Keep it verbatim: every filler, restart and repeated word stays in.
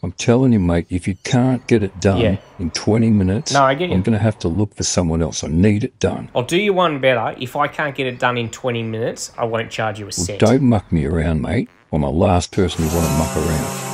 I'm telling you, mate, if you can't get it done Yeah. in twenty minutes, No, I get you. I'm going to have to look for someone else. I need it done. I'll do you one better. If I can't get it done in twenty minutes, I won't charge you a Well, cent. don't muck me around, mate. I'm the last person you want to muck around.